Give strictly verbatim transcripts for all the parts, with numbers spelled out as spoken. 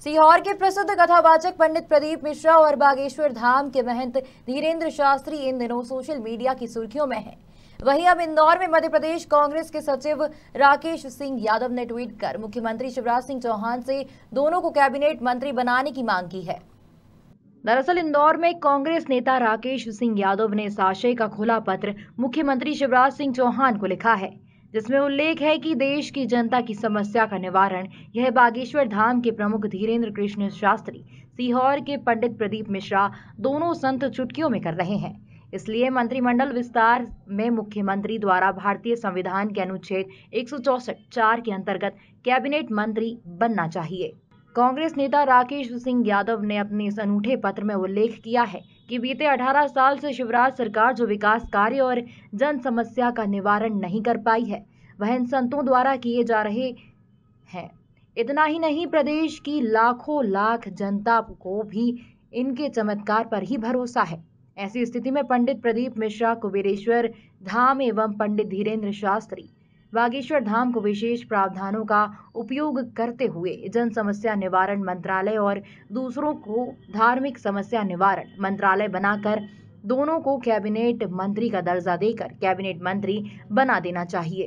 सीहोर के प्रसिद्ध कथावाचक पंडित प्रदीप मिश्रा और बागेश्वर धाम के महंत धीरेन्द्र शास्त्री इन दिनों सोशल मीडिया की सुर्खियों में हैं। वहीं अब इंदौर में मध्य प्रदेश कांग्रेस के सचिव राकेश सिंह यादव ने ट्वीट कर मुख्यमंत्री शिवराज सिंह चौहान से दोनों को कैबिनेट मंत्री बनाने की मांग की है। दरअसल इंदौर में कांग्रेस नेता राकेश सिंह यादव ने इस आशय का खुला पत्र मुख्यमंत्री शिवराज सिंह चौहान को लिखा है, जिसमें उल्लेख है कि देश की जनता की समस्या का निवारण यह बागेश्वर धाम के प्रमुख धीरेन्द्र कृष्ण शास्त्री, सीहोर के पंडित प्रदीप मिश्रा दोनों संत चुटकियों में कर रहे हैं। इसलिए मंत्रिमंडल विस्तार में मुख्यमंत्री द्वारा भारतीय संविधान के अनुच्छेद एक सौ चौसठ चार के अंतर्गत कैबिनेट मंत्री बनना चाहिए। कांग्रेस नेता राकेश सिंह यादव ने अपने इस अनूठे पत्र में उल्लेख किया है कि बीते अठारह साल से शिवराज सरकार जो विकास कार्य और जन समस्या का निवारण नहीं कर पाई है, वह इन संतों द्वारा किए जा रहे हैं। इतना ही नहीं, प्रदेश की लाखों लाख जनता को भी इनके चमत्कार पर ही भरोसा है। ऐसी स्थिति में पंडित प्रदीप मिश्रा कुबेरेश्वर धाम एवं पंडित धीरेन्द्र शास्त्री बागेश्वर धाम को विशेष प्रावधानों का उपयोग करते हुए जन समस्या निवारण मंत्रालय और दूसरों को धार्मिक समस्या निवारण मंत्रालय बनाकर दोनों को कैबिनेट मंत्री का दर्जा देकर कैबिनेट मंत्री बना देना चाहिए।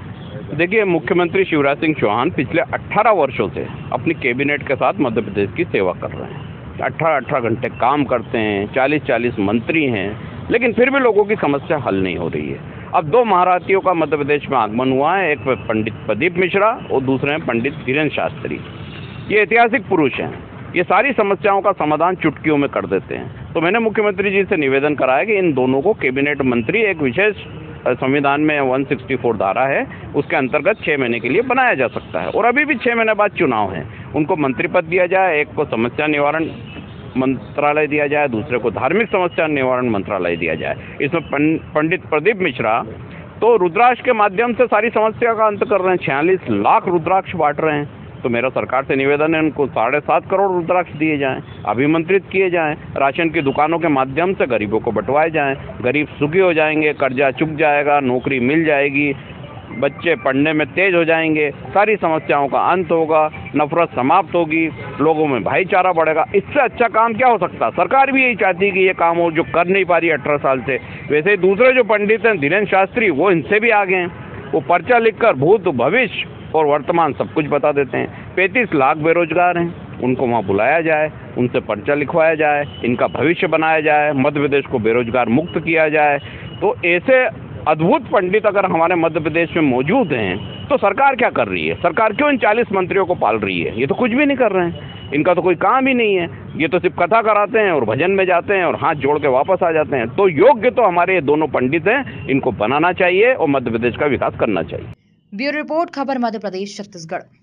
देखिए, मुख्यमंत्री शिवराज सिंह चौहान पिछले अठारह वर्षों से अपनी कैबिनेट के साथ मध्य प्रदेश की सेवा कर रहे हैं। अठारह अठारह घंटे काम करते हैं, चालीस चालीस मंत्री हैं, लेकिन फिर भी लोगों की समस्या हल नहीं हो रही है। अब दो महारथियों का मध्य प्रदेश में आगमन हुआ है, एक पंडित प्रदीप मिश्रा और दूसरे हैं पंडित धीरेन्द्र शास्त्री। ये ऐतिहासिक पुरुष हैं, ये सारी समस्याओं का समाधान चुटकियों में कर देते हैं। तो मैंने मुख्यमंत्री जी से निवेदन करा है कि इन दोनों को कैबिनेट मंत्री, एक विशेष संविधान में एक सौ चौंसठ धारा है, उसके अंतर्गत छः महीने के लिए बनाया जा सकता है और अभी भी छः महीने बाद चुनाव है। उनको मंत्री पद दिया जाए, एक को समस्या निवारण मंत्रालय दिया जाए, दूसरे को धार्मिक समस्या निवारण मंत्रालय दिया जाए। इसमें पंडित प्रदीप मिश्रा तो रुद्राक्ष के माध्यम से सारी समस्या का अंत कर रहे हैं, छियालीस लाख रुद्राक्ष बांट रहे हैं। तो मेरा सरकार से निवेदन है, उनको साढ़े सात करोड़ रुद्राक्ष दिए जाएं, अभिमंत्रित किए जाएं, राशन की दुकानों के माध्यम से गरीबों को बंटवाए जाएं। गरीब सुखी हो जाएंगे, कर्जा चुक जाएगा, नौकरी मिल जाएगी, बच्चे पढ़ने में तेज हो जाएंगे, सारी समस्याओं का अंत होगा, नफरत समाप्त होगी, लोगों में भाईचारा बढ़ेगा। इससे अच्छा काम क्या हो सकता है? सरकार भी यही चाहती है कि ये काम हो जो कर नहीं पा रही है अठारह साल से। वैसे ही दूसरे जो पंडित हैं धीरेन्द्र शास्त्री, वो इनसे भी आगे हैं। वो पर्चा लिखकर भूत, भविष्य और वर्तमान सब कुछ बता देते हैं। पैंतीस लाख बेरोजगार हैं, उनको वहाँ बुलाया जाए, उनसे पर्चा लिखवाया जाए, इनका भविष्य बनाया जाए, मध्य प्रदेश को बेरोजगार मुक्त किया जाए। तो ऐसे अद्भुत पंडित अगर हमारे मध्य प्रदेश में मौजूद हैं तो सरकार क्या कर रही है? सरकार क्यों इन चालीस मंत्रियों को पाल रही है? ये तो कुछ भी नहीं कर रहे हैं, इनका तो कोई काम ही नहीं है। ये तो सिर्फ कथा कराते हैं और भजन में जाते हैं और हाथ जोड़ के वापस आ जाते हैं। तो योग्य तो हमारे ये दोनों पंडित हैं, इनको बनाना चाहिए और मध्य प्रदेश का विकास करना चाहिए। ब्यूरो रिपोर्ट, खबर मध्य प्रदेश छत्तीसगढ़।